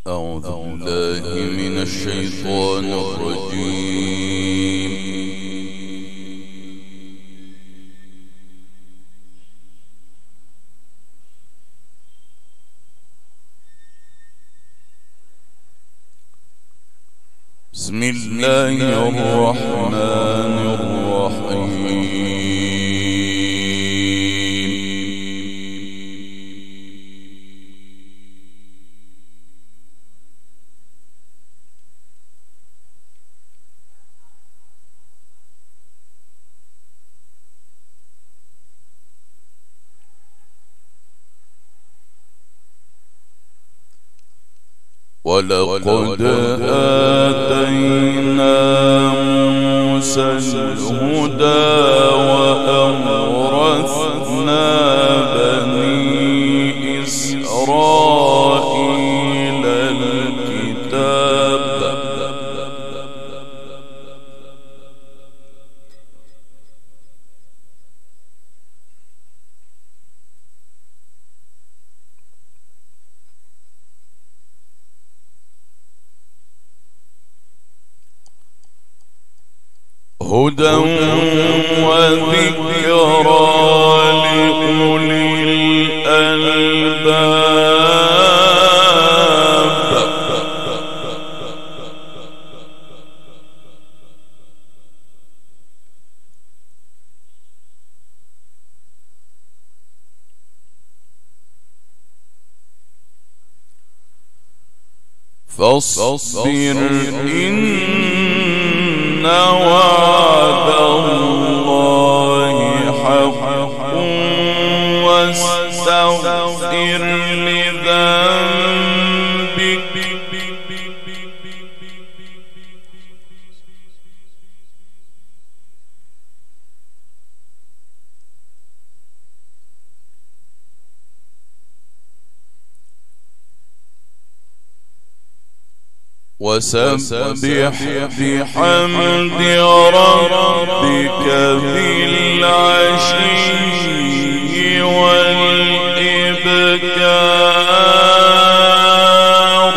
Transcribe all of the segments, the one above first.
أعوذ بالله من الشيطان الرجيم. بسم الله الرحمن الرحيم. ولقد آتينا موسى الهدى وأورثنا بني إسرائيل الكتاب. هدى وذكرى لأولي الألباب. فاصبر إن وعد الله حق واستغفر لذنبك وسبح بحمد ربك بالعشي والإبكار.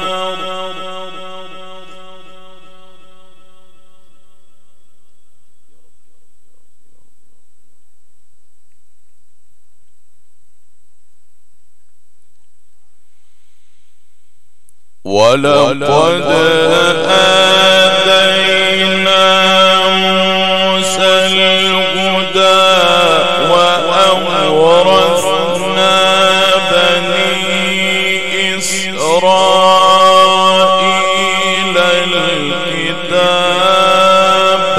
ولقد آتينا موسى الهدى وأورثنا بني إسرائيل الكتاب.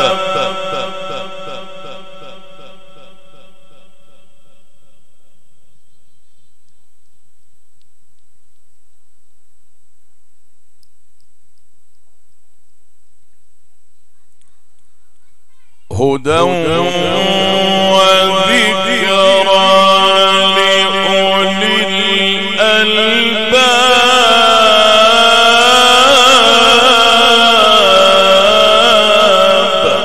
هدى وذكرى لأولي الألباب.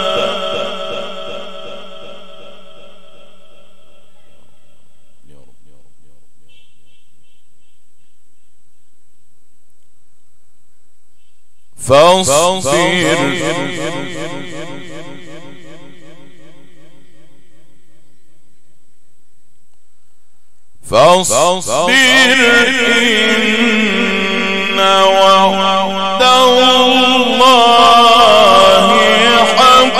فاصبر إن وعد الله حق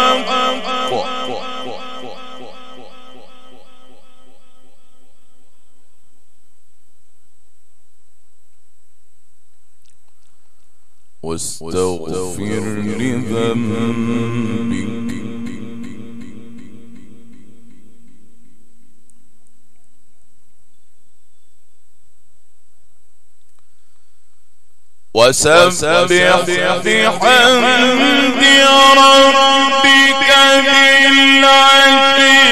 واستغفر لذنبك وسبح بحمد ربك بالعشي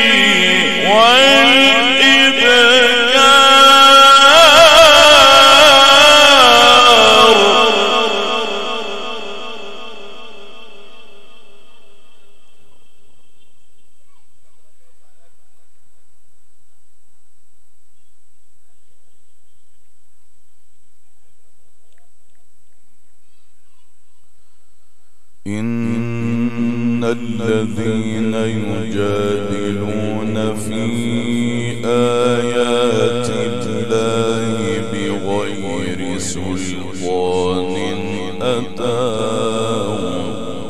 والإبكار. إن الذين يجادلون في آيات الله بغير سلطان أتاهم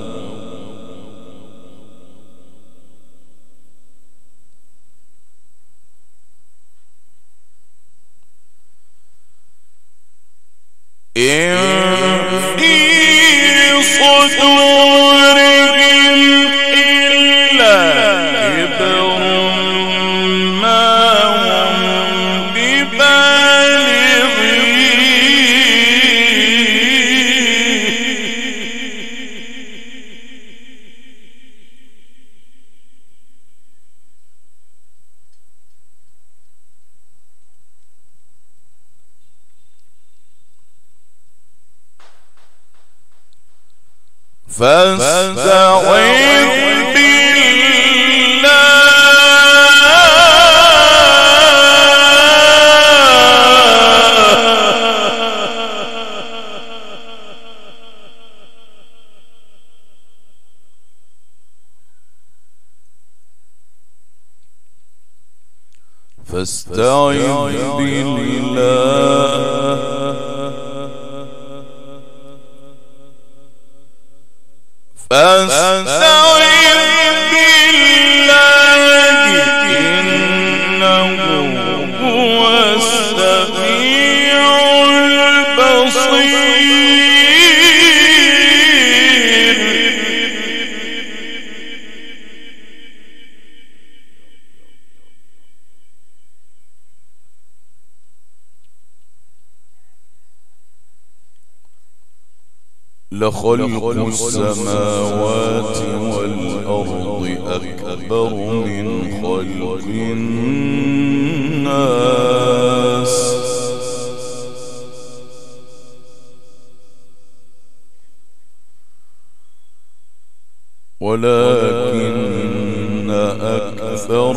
إن في صدورهم إلا كبر ما هم فاستعذ بالله فاستعذ بالله إنه هو السميع البصير لخلق السماوات والأرض أكبر من خلق الناس ولكن أكثر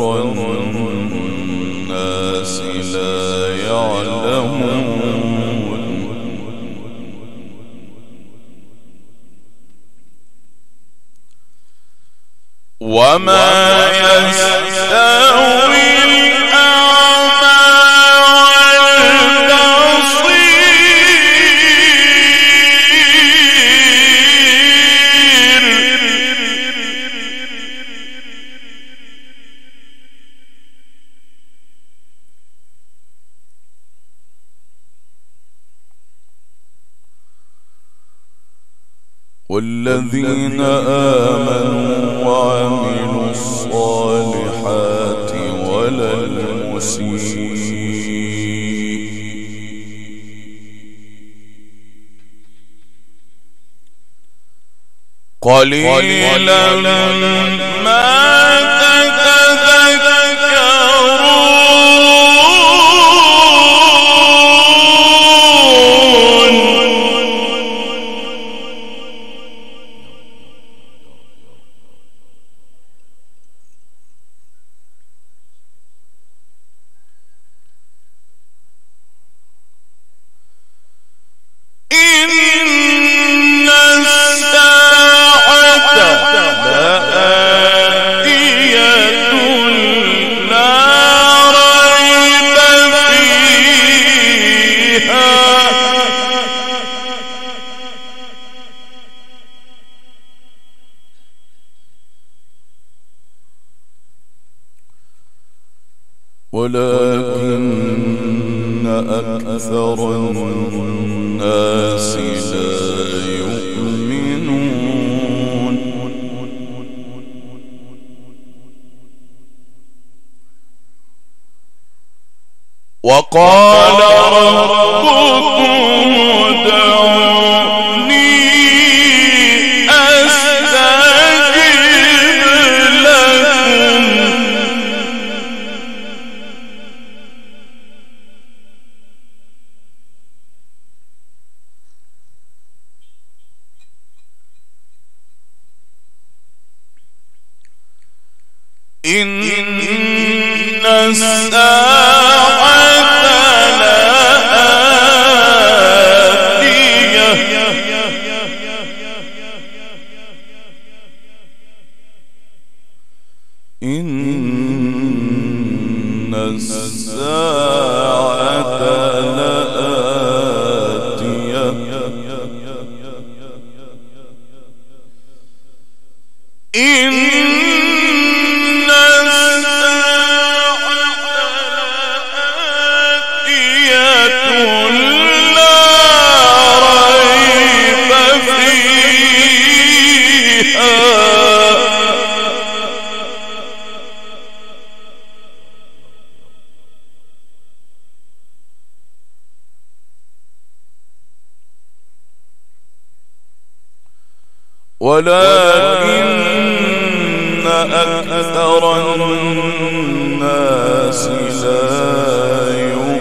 الناس لا يعلمون وما يستوي الأعمى والبصير والذين آمنوا وعملوا الصالحات ولا المسيء قليلا ما ولكن أكثر الناس لا يؤمنون وقال ربكم ادعوني أستجب لكم إن الساعة لآتية. ولكن أكثر الناس لا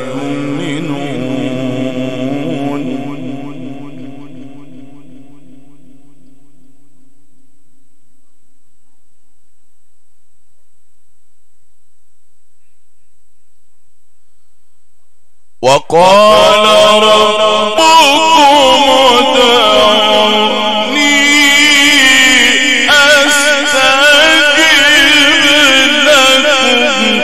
يؤمنون. وقال ربكم ادعوني أستجب لكم.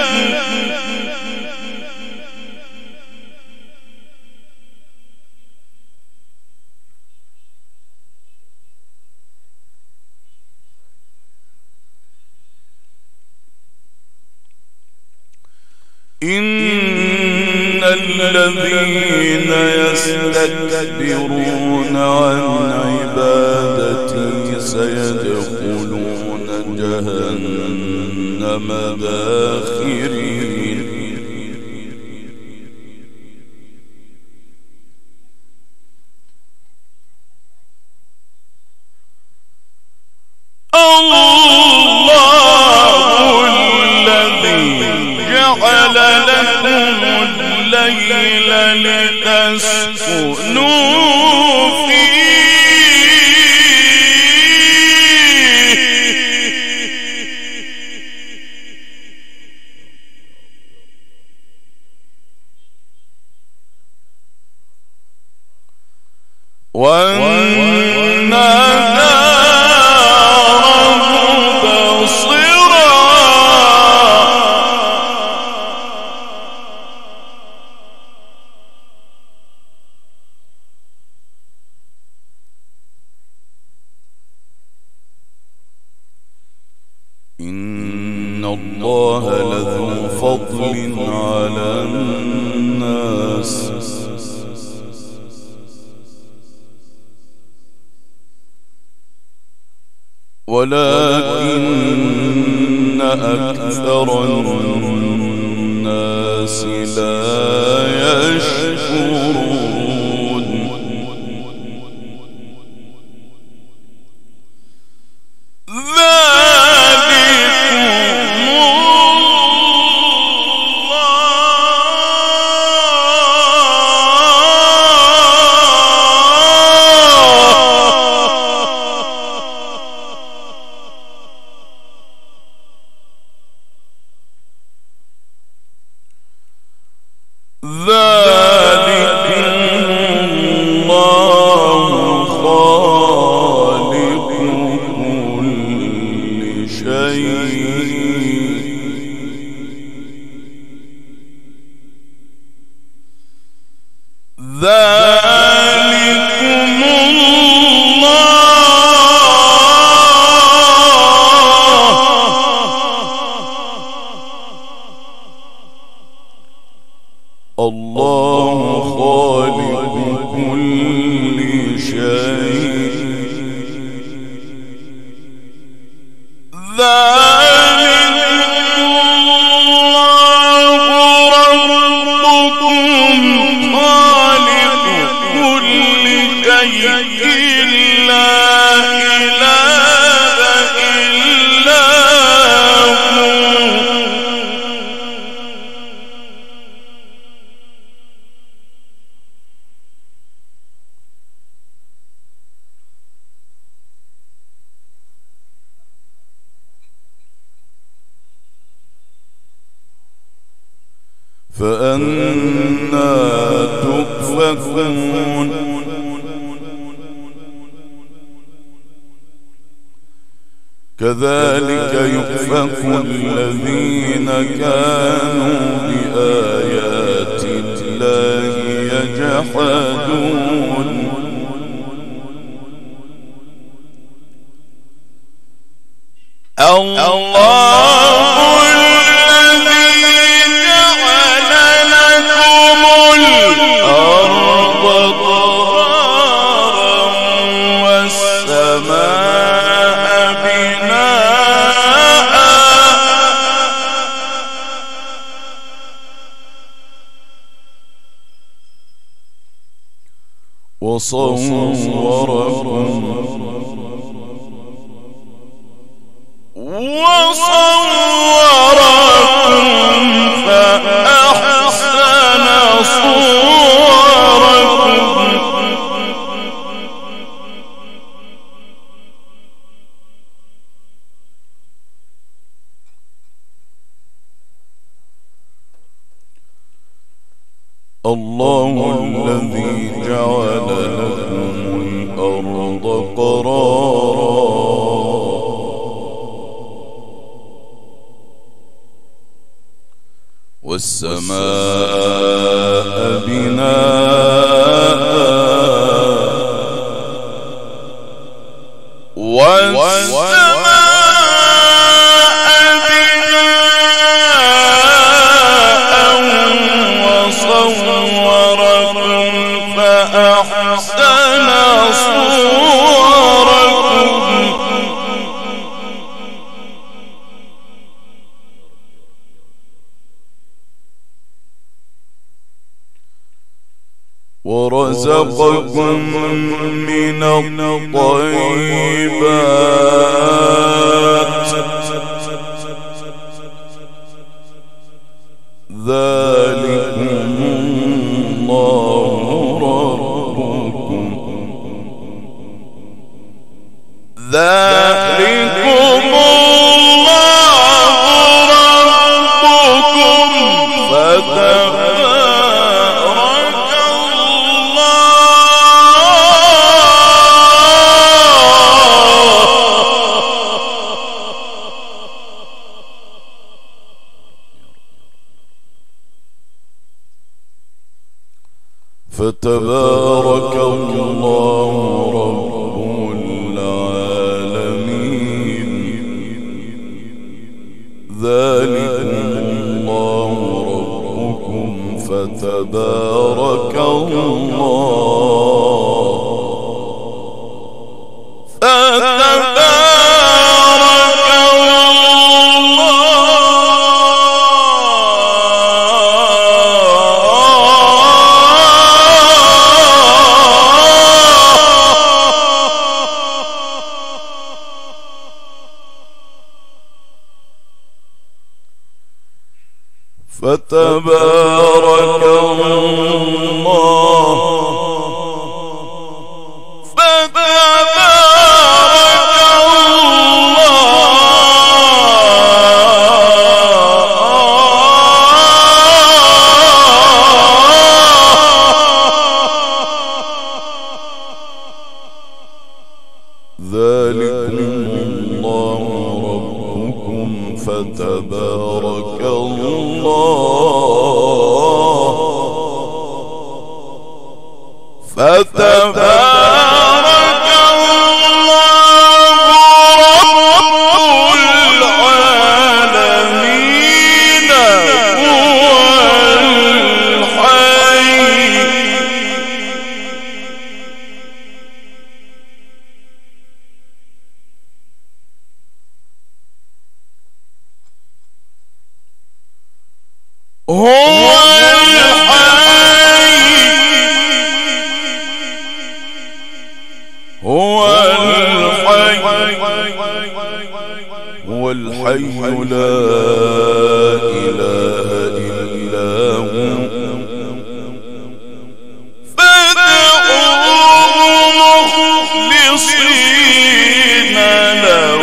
إن الذين يستكبرون عن عبادتي سيدخلون جهنم داخرين. الله الذي جعل لكم الليل لتسكنوا فيه والنهار مبصرا إن الله لذو فضل على الناس ولكن أكثر الناس لا يشكرون. ذلكم الله خالق كل شيء ذلكم الله خالق كل شيء ذلكم الله ربكم خالق كل شيء لا إله إلا هو. فأنى تؤفكون. كذلك يؤفك الذين كانوا بآيات الله يجحدون. الله الذي جعل لكم الأرض قرارا والسماء بناء وصوركم فأحسن صوركم الله الذي جعل لكم الأرض قرارا والسماء بناء وصوركم فأحسن صوركم ورزقكم من الطيبات ذلكم الله ربكم فتبارك الله رب العالمين ذلكم الله ربكم فتبارك فتبارك الله ذلكم الله ربكم فتبارك فتبارك الله رب العالمين هو الحي هو الحي لا إله إلا هو فادعوه مخلصين له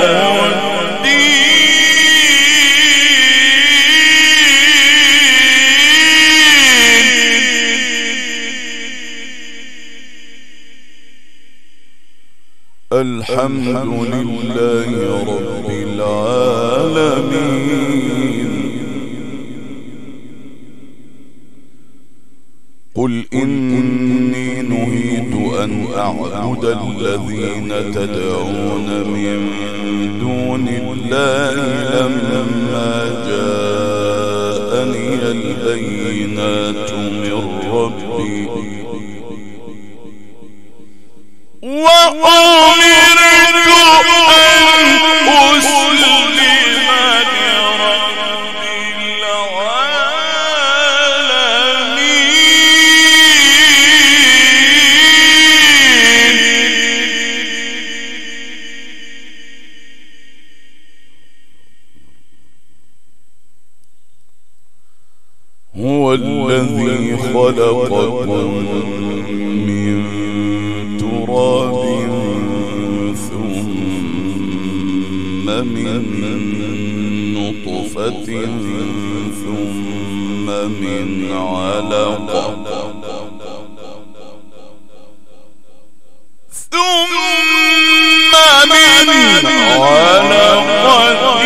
الحمد لله رب العالمين قل إني نهيت أن أعبد الذين تدعون من دون الله لما جاءني البينات من ربي وأمرت أن أسلم لرب العالمين خلقكم من تراب ثم من نطفة ثم من علقة ثم من علقة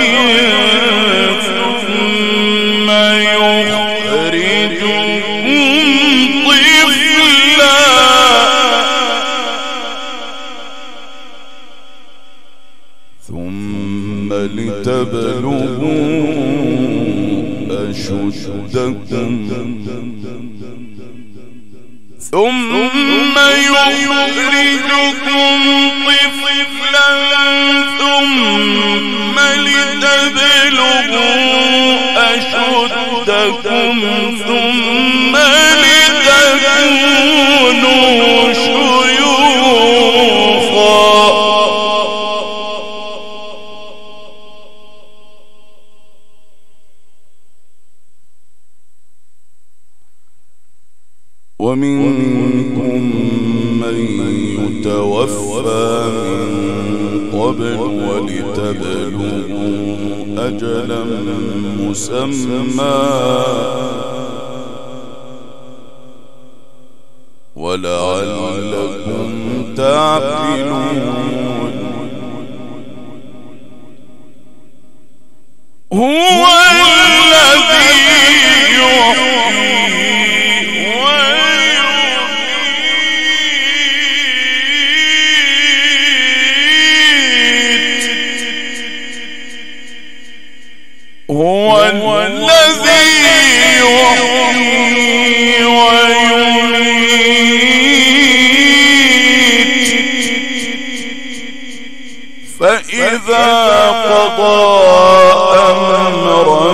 ثم يخرجكم طفلا ثم لتبلغوا أشدكم ثم يخرجكم طفلا ثم لتبلغوا أشدكم ثم لتكونوا شيوخا ومنكم من يتوفى من قبل ولتبلغوا أجلا مسمى ولعلكم تعقلون هو الذي يحيي هو الذي يحيي ويميت فإذا قضى أمرا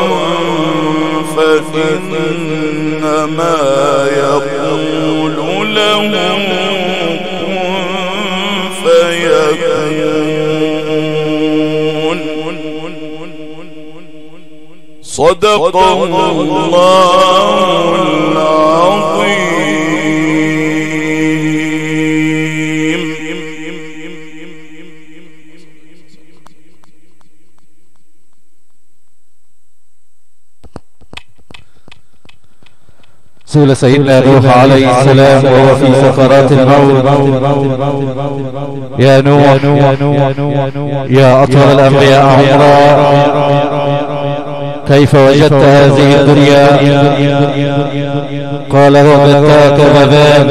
فإنما يقول له كن فيكون صدق الله العظيم. سئل سيدنا نوح عليه السلام وهو في سكرات الموت: يا نوح يا أطول الأنبياء عمرا كيف وجدت هذه الدنيا؟ قال: وجدتها كبابان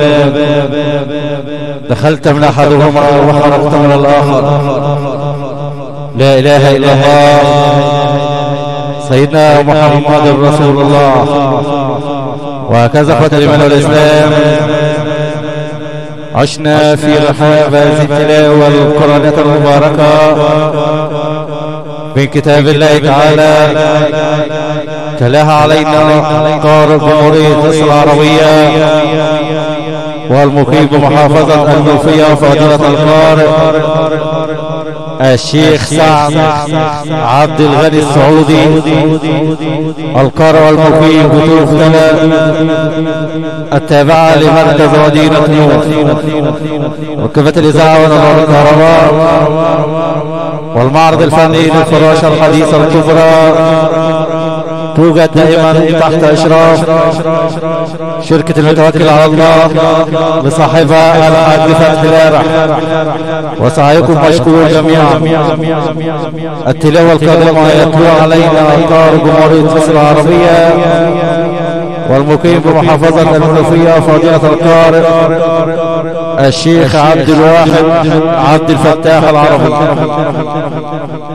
دخلت من أحدهما وخرجت من الآخر. لا إله إلا الله سيدنا محمد رسول الله. وهكذا قد من الإسلام عشنا في رحاب هذه التلاوة والقرآنات المباركة من كتاب الله تعالى تلاها علينا قارئ جمهورية مصر العربية والمقيم بمحافظة المنوفية فضيلة القارئ الشيخ سعد عبد الغني السعودي القارئ والمقيم بتوختنا التابعة لمركز مدينة نور وكافة الإذاعة ونظام الكهرباء والمعرض الفني للفراشة الحديثة الكبرى توجد دائما تحت إشراف شركة المتوكل على الله لصاحبها الحاج فتحي الارح. وسعيكم مشكور جميعا. التلاوة القادمة يتلو علينا قارئ جمهورية مصر العربية والمقيم بمحافظة المنوفية فضيلة القارئ الشيخ عبد الواحد عبد الفتاح العربي.